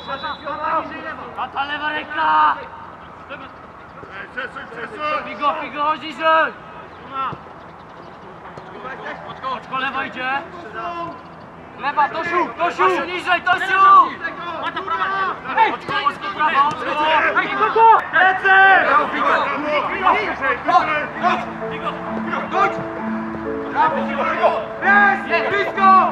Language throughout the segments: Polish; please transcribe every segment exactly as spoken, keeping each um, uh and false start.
Ta lewa ręka! Figo, figo, chodź niżej! Oczko, lewa idzie! Lewa, Tosiu, Tosiu! Tosiu, niżej, Tosiu! Oczko, oczko, prawa, oczko! Hej, Figo! Lecę! Figo! Figo! Figo! Chodź! Figo! Figo! Jest! Blisko!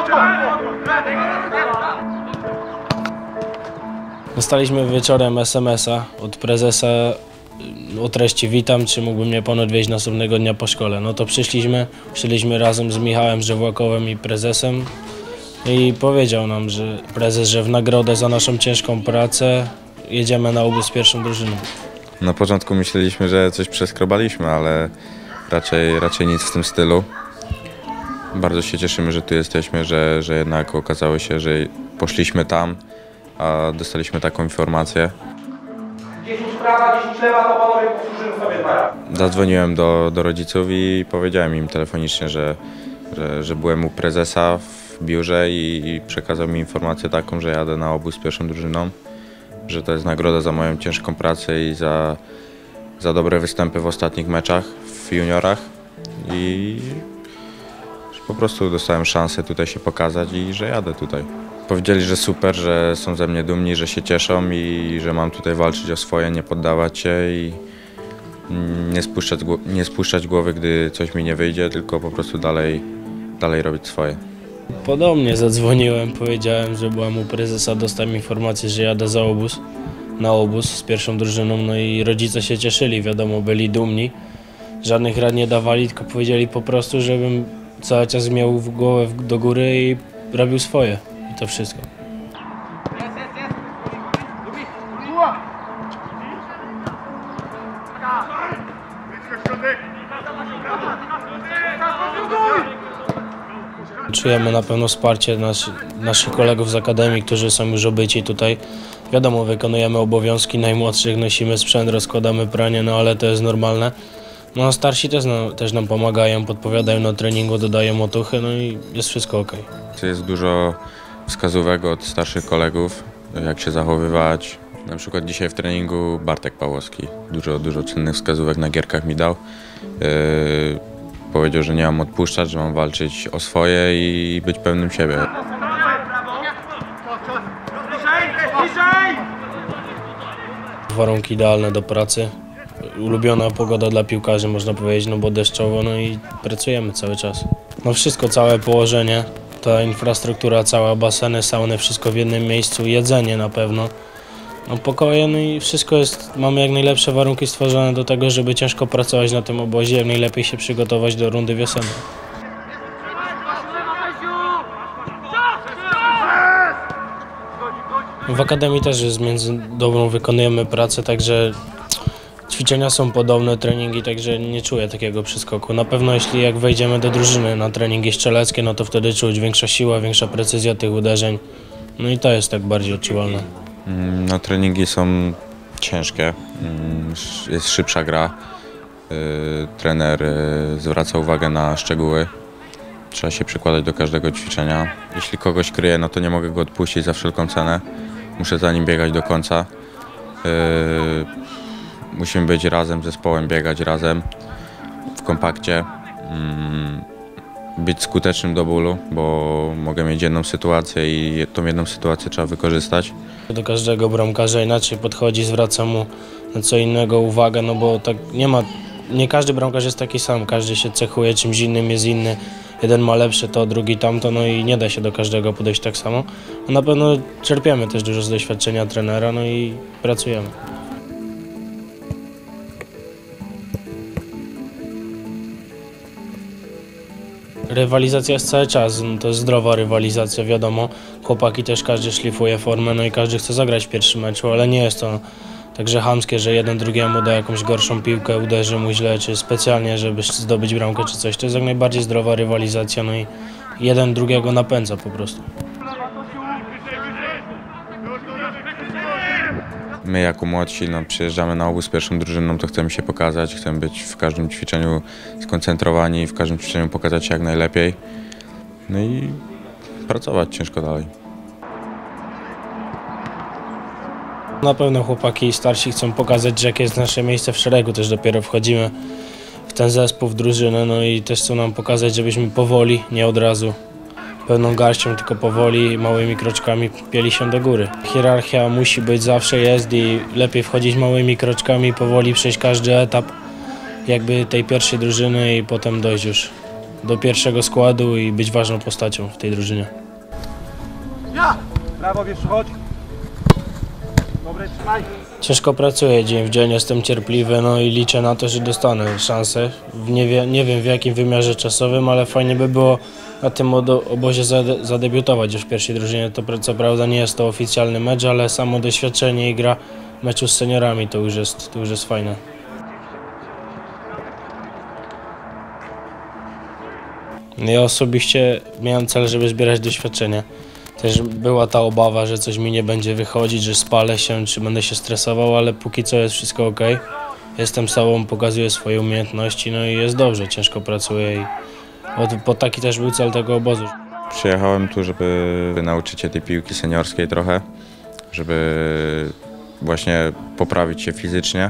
Dostaliśmy wieczorem es em es a od prezesa o treści: witam, czy mógłby mnie pan odwieźć następnego dnia po szkole. No to przyszliśmy, szliśmy razem z Michałem Żewłakowym i prezesem i powiedział nam, że prezes, że w nagrodę za naszą ciężką pracę jedziemy na obóz z pierwszą drużyną. Na początku myśleliśmy, że coś przeskrobaliśmy, ale raczej, raczej nic w tym stylu. Bardzo się cieszymy, że tu jesteśmy, że, że jednak okazało się, że poszliśmy tam, a dostaliśmy taką informację. dziesięć prawa, dziesięć lewa, to panowie powtórzymy sobie dwa razy. Zadzwoniłem do, do rodziców i powiedziałem im telefonicznie, że, że, że byłem u prezesa w biurze i, i przekazał mi informację taką, że jadę na obóz z pierwszą drużyną, że to jest nagroda za moją ciężką pracę i za, za dobre występy w ostatnich meczach w juniorach. I po prostu dostałem szansę tutaj się pokazać i że jadę tutaj. Powiedzieli, że super, że są ze mnie dumni, że się cieszą i że mam tutaj walczyć o swoje, nie poddawać się i nie spuszczać, nie spuszczać głowy, gdy coś mi nie wyjdzie, tylko po prostu dalej, dalej robić swoje. Podobnie zadzwoniłem, powiedziałem, że byłem u prezesa, dostałem informację, że jadę za obóz, na obóz z pierwszą drużyną, no i rodzice się cieszyli, wiadomo, byli dumni. Żadnych rad nie dawali, tylko powiedzieli po prostu, żebym cały czas miał w głowę do góry i robił swoje. I to wszystko. Jest, jest, jest! Lubi! Czujemy na pewno wsparcie nas, naszych kolegów z akademii, którzy są już obyci tutaj. Wiadomo, wykonujemy obowiązki najmłodszych, nosimy sprzęt, rozkładamy pranie, no ale to jest normalne. No a starsi też, no, też nam pomagają, podpowiadają na treningu, dodają otuchy, no i jest wszystko ok. Jest dużo wskazówek od starszych kolegów, jak się zachowywać. Na przykład dzisiaj w treningu Bartek Pawłowski dużo, dużo cennych wskazówek na gierkach mi dał. Yy, powiedział, że nie mam odpuszczać, że mam walczyć o swoje i być pewnym siebie. Warunki idealne do pracy. Ulubiona pogoda dla piłkarzy, można powiedzieć, no bo deszczowo, no i pracujemy cały czas. No wszystko, całe położenie, ta infrastruktura cała, baseny, sauny, wszystko w jednym miejscu, jedzenie na pewno. No pokoje, no i wszystko jest, mamy jak najlepsze warunki stworzone do tego, żeby ciężko pracować na tym obozie, jak najlepiej się przygotować do rundy wiosennej. W akademii też jest między dobrą, wykonujemy pracę, także ćwiczenia są podobne, treningi, także nie czuję takiego przeskoku. Na pewno jeśli jak wejdziemy do drużyny na treningi strzeleckie, no to wtedy czuć większa siła, większa precyzja tych uderzeń. No i to jest tak bardziej odczuwalne. No, treningi są ciężkie, jest szybsza gra. Trener zwraca uwagę na szczegóły. Trzeba się przykładać do każdego ćwiczenia. Jeśli kogoś kryję, no to nie mogę go odpuścić za wszelką cenę. Muszę za nim biegać do końca. Musimy być razem, zespołem, biegać razem w kompakcie, być skutecznym do bólu, bo mogę mieć jedną sytuację i tą jedną sytuację trzeba wykorzystać. Do każdego bramkarza inaczej podchodzi, zwraca mu na co innego uwagę, no bo tak nie ma, nie każdy bramkarz jest taki sam, każdy się cechuje czymś innym, jest inny. Jeden ma lepsze to, drugi tamto, no i nie da się do każdego podejść tak samo. A na pewno czerpiemy też dużo z doświadczenia trenera, no i pracujemy. Rywalizacja jest cały czas, no to jest zdrowa rywalizacja, wiadomo. Chłopaki też każdy szlifuje formę, no i każdy chce zagrać w pierwszym meczu, ale nie jest to także chamskie, że jeden drugiemu da jakąś gorszą piłkę, uderzy mu źle, czy specjalnie, żeby zdobyć bramkę czy coś. To jest jak najbardziej zdrowa rywalizacja, no i jeden drugiego napędza po prostu. My jako młodsi no, przyjeżdżamy na obóz z pierwszą drużyną, to chcemy się pokazać, chcemy być w każdym ćwiczeniu skoncentrowani, w każdym ćwiczeniu pokazać się jak najlepiej. No i pracować ciężko dalej. Na pewno chłopaki starsi chcą pokazać, że jakie jest nasze miejsce w szeregu, też dopiero wchodzimy w ten zespół, w drużynę, no i też chcą nam pokazać, żebyśmy powoli, nie od razu, pełną garścią, tylko powoli, małymi kroczkami pieli się do góry. Hierarchia musi być, zawsze jest i lepiej wchodzić małymi kroczkami, powoli przejść każdy etap jakby tej pierwszej drużyny i potem dojść już do pierwszego składu i być ważną postacią w tej drużynie. Ja! Brawo, wiesz, chodź. Dobre, trzymaj. Ciężko pracuję dzień w dzień, jestem cierpliwy, no i liczę na to, że dostanę szansę. Nie, wie, nie wiem w jakim wymiarze czasowym, ale fajnie by było na tym obozie zade, zadebiutować już w pierwszej drużynie. To co prawda nie jest to oficjalny mecz, ale samo doświadczenie i gra meczu z seniorami to już jest, to już jest fajne. Ja osobiście miałem cel, żeby zbierać doświadczenie. Też była ta obawa, że coś mi nie będzie wychodzić, że spalę się, czy będę się stresował, ale póki co jest wszystko ok. Jestem sobą, pokazuję swoje umiejętności, no i jest dobrze, ciężko pracuję i bo taki też był cel tego obozu. Przyjechałem tu, żeby nauczyć się tej piłki seniorskiej trochę, żeby właśnie poprawić się fizycznie,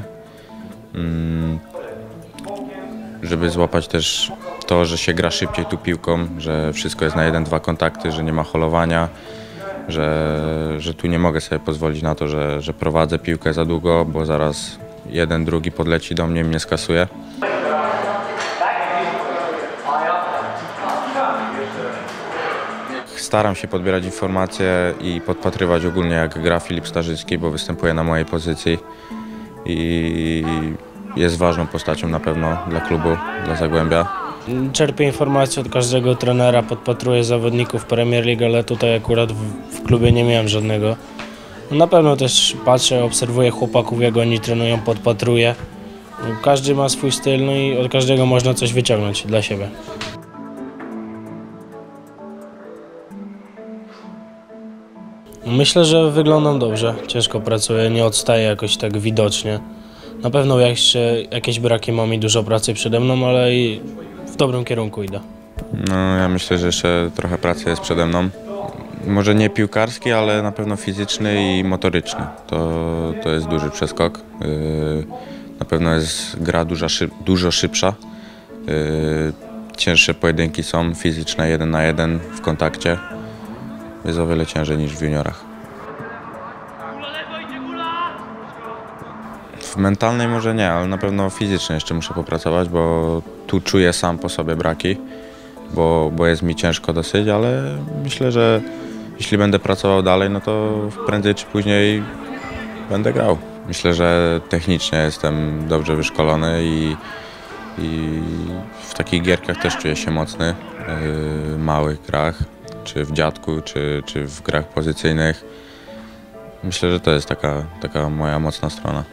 żeby złapać też to, że się gra szybciej tu piłką, że wszystko jest na jeden, dwa kontakty, że nie ma holowania, że, że tu nie mogę sobie pozwolić na to, że, że prowadzę piłkę za długo, bo zaraz jeden, drugi podleci do mnie i mnie skasuje. Staram się podbierać informacje i podpatrywać ogólnie, jak gra Filip Starzycki, bo występuje na mojej pozycji i jest ważną postacią na pewno dla klubu, dla Zagłębia. Czerpię informacje od każdego trenera, podpatruję zawodników Premier League, ale tutaj akurat w, w klubie nie miałem żadnego. Na pewno też patrzę, obserwuję chłopaków, jak oni trenują, podpatruję. Każdy ma swój styl, no i od każdego można coś wyciągnąć dla siebie. Myślę, że wyglądam dobrze, ciężko pracuję, nie odstaję jakoś tak widocznie. Na pewno jeszcze jakieś braki mam i dużo pracy przede mną, ale i w dobrym kierunku idę. No, ja myślę, że jeszcze trochę pracy jest przede mną. Może nie piłkarski, ale na pewno fizyczny i motoryczny. To, to jest duży przeskok. Yy, na pewno jest gra duża, szyb, dużo szybsza. Yy, cięższe pojedynki są, fizyczne jeden na jeden w kontakcie. Jest o wiele ciężej niż w juniorach. W mentalnej może nie, ale na pewno fizycznie jeszcze muszę popracować, bo tu czuję sam po sobie braki, bo, bo jest mi ciężko dosyć, ale myślę, że jeśli będę pracował dalej, no to prędzej czy później będę grał. Myślę, że technicznie jestem dobrze wyszkolony i, i w takich gierkach też czuję się mocny, w małych grach, czy w dziadku, czy, czy w grach pozycyjnych. Myślę, że to jest taka, taka moja mocna strona.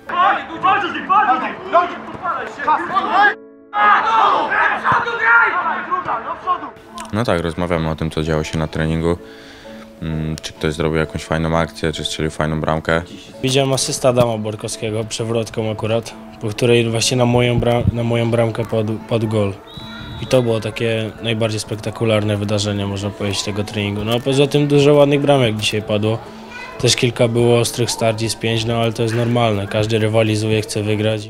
No tak, rozmawiamy o tym, co działo się na treningu. Czy ktoś zrobił jakąś fajną akcję, czy strzelił fajną bramkę. Widziałem asysta Adama Borkowskiego, przewrotką akurat, po której właśnie na moją, bram na moją bramkę padł, padł gol. I to było takie najbardziej spektakularne wydarzenie, można powiedzieć, tego treningu. No a poza tym dużo ładnych bramek dzisiaj padło. Też kilka było ostrych starć z pięć, no ale to jest normalne. Każdy rywalizuje, chce wygrać.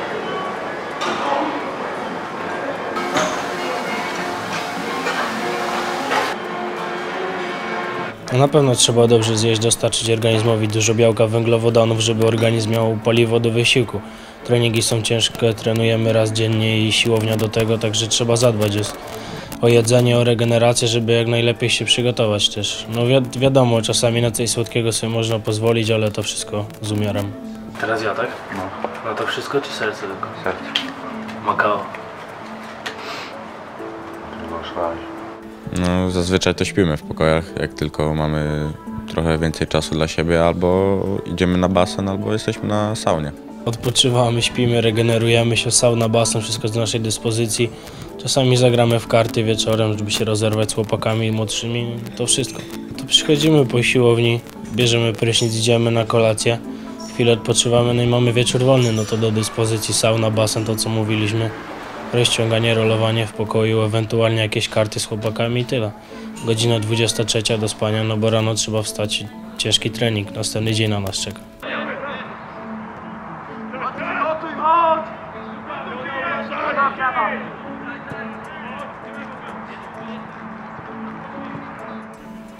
No na pewno trzeba dobrze zjeść, dostarczyć organizmowi dużo białka, węglowodanów, żeby organizm miał paliwo do wysiłku. Treningi są ciężkie, trenujemy raz dziennie i siłownia do tego, także trzeba zadbać o jedzenie, o regenerację, żeby jak najlepiej się przygotować też. No wi wiadomo, czasami na coś słodkiego sobie można pozwolić, ale to wszystko z umiarem. Teraz ja, tak? No. No to wszystko czy serce tylko? Serce. Makao. No, zazwyczaj to śpimy w pokojach, jak tylko mamy trochę więcej czasu dla siebie, albo idziemy na basen, albo jesteśmy na saunie. Odpoczywamy, śpimy, regenerujemy się, sauna, basen, wszystko z naszej dyspozycji. Czasami zagramy w karty wieczorem, żeby się rozerwać z chłopakami młodszymi, to wszystko. To przychodzimy po siłowni, bierzemy prysznic, idziemy na kolację, chwilę odpoczywamy, no i mamy wieczór wolny, no to do dyspozycji sauna, basen, to co mówiliśmy. Rozciąganie, rolowanie w pokoju, ewentualnie jakieś karty z chłopakami i tyle. Godzina dwudziesta trzecia do spania, no bo rano trzeba wstać, ciężki trening, następny dzień na nas czeka.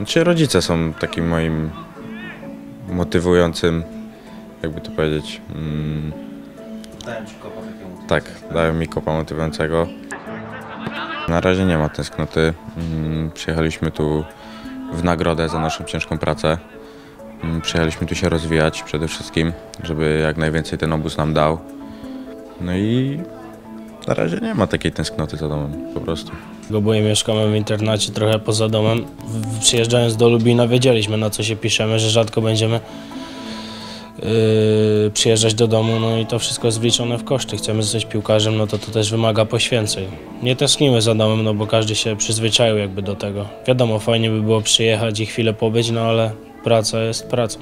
Znaczy rodzice są takim moim motywującym, jakby to powiedzieć, mm, Dają ci kopa takiemu. tak, dają mi kopa motywującego. Na razie nie ma tęsknoty. Mm, Przyjechaliśmy tu w nagrodę za naszą ciężką pracę. Mm, Przyjechaliśmy tu się rozwijać przede wszystkim, żeby jak najwięcej ten obóz nam dał. No i na razie nie ma takiej tęsknoty za domem, po prostu. Bo mieszkamy w internacie trochę poza domem. W- Przyjeżdżając do Lubina wiedzieliśmy, na co się piszemy, że rzadko będziemy yy, przyjeżdżać do domu, no i to wszystko jest wliczone w koszty. Chcemy zostać piłkarzem, no to to też wymaga poświęceń. Nie tęsknimy za domem, no bo każdy się przyzwyczaił jakby do tego. Wiadomo, fajnie by było przyjechać i chwilę pobyć, no ale praca jest pracą.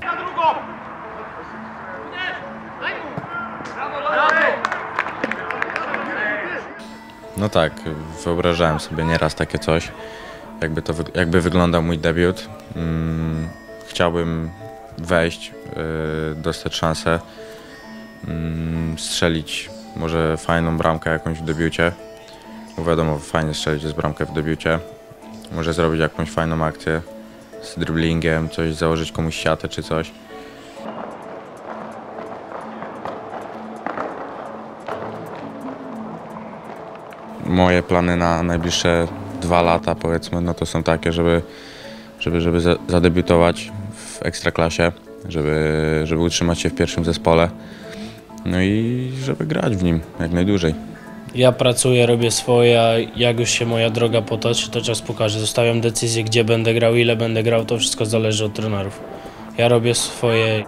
No tak, wyobrażałem sobie nieraz takie coś, jakby, to, wy- jakby wyglądał mój debiut. Mm, chciałbym wejść, yy, dostać szansę, mm, strzelić może fajną bramkę jakąś w debiucie. Bo wiadomo, fajnie strzelić jest bramkę w debiucie. Może zrobić jakąś fajną akcję z driblingiem, coś założyć komuś siatę czy coś. Moje plany na najbliższe dwa lata, powiedzmy, no to są takie, żeby, żeby, żeby za- zadebiutować w Ekstraklasie, żeby, żeby utrzymać się w pierwszym zespole, no i żeby grać w nim jak najdłużej. Ja pracuję, robię swoje, a jak już się moja droga potoczy, to czas pokaże. Zostawiam decyzję, gdzie będę grał, ile będę grał, to wszystko zależy od trenerów. Ja robię swoje.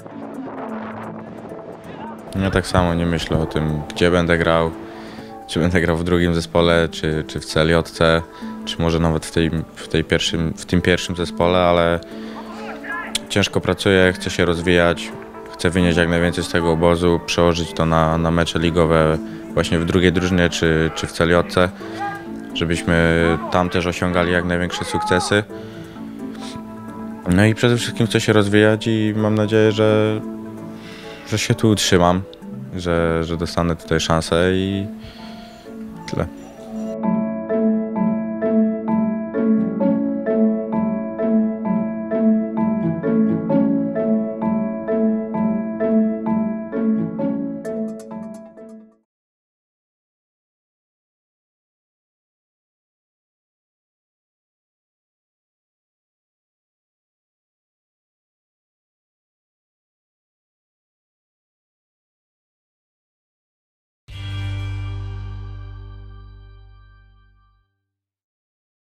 Ja tak samo nie myślę o tym, gdzie będę grał, czy będę grał w drugim zespole, czy, czy w C L J C, czy może nawet w, tej, w, tej pierwszym, w tym pierwszym zespole, ale ciężko pracuję, chcę się rozwijać, chcę wynieść jak najwięcej z tego obozu, przełożyć to na, na mecze ligowe właśnie w drugiej drużynie, czy, czy w C L J C, żebyśmy tam też osiągali jak największe sukcesy. No i przede wszystkim chcę się rozwijać i mam nadzieję, że, że się tu utrzymam, że, że dostanę tutaj szansę i tyle.